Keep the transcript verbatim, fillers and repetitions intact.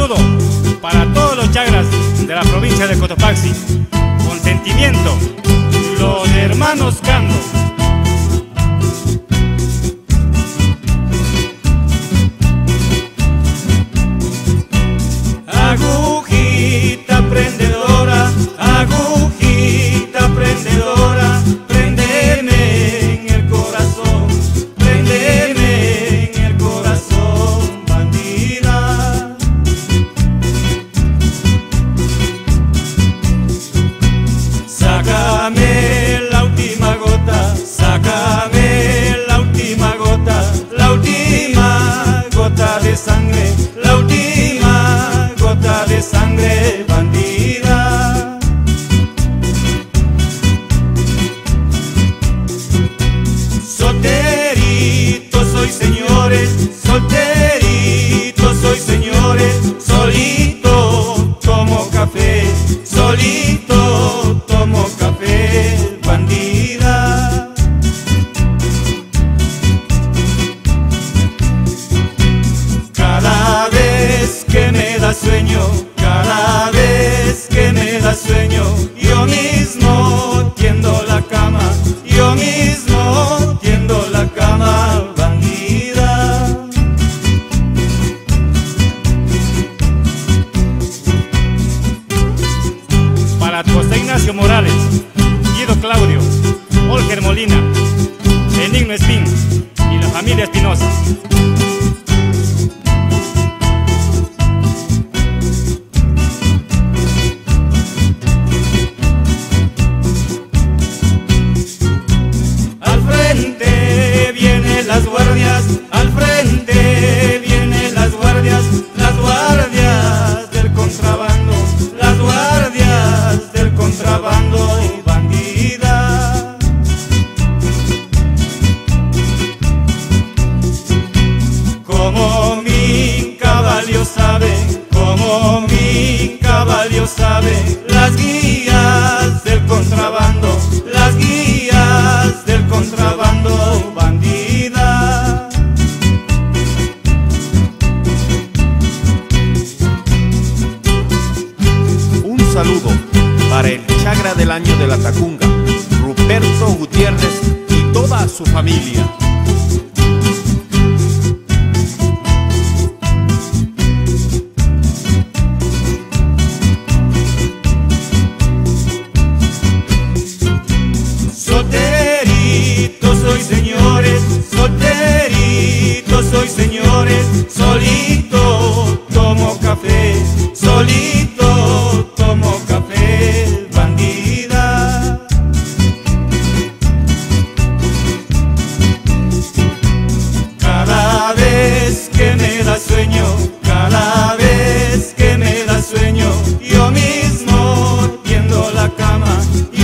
saludo para todos los chagras de la provincia de Cotopaxi. Con sentimiento, los hermanos Cando. Agujita prendedora, agujita prendedora, préndeme en el corazón, préndeme en el corazón, bandida. Sácame la última gota, sácame la última gota, la última gota de sangre, la última gota de sangre, bandida. Solterito soy, señores, solterito soy, señores, solito tomo café, solito tomo café, bandida. Cada vez que me da sueño, cada vez que me da sueño, yo mismo tiendo la cama, yo mismo tiendo la cama, bandida. Para José Ignacio Morales, Guido Claudio, Olger Molina, Benigno Espín y la familia Espinosa. Las guardias, al frente vienen las guardias, las guardias del contrabando, las guardias del contrabando, bandida. Como mi caballo sabe, como mi caballo sabe, las guías del contrabando, las guías del contrabando, bandida. Un saludo para el chagra del año de la Tacunga, Ruperto Gutiérrez y toda su familia. Solterito soy, señores, solterito soy, señores, solito tomo café, solito tomo café, bandida. Cada vez que me da sueño, cada vez que me da sueño, yo mismo tiendo la cama,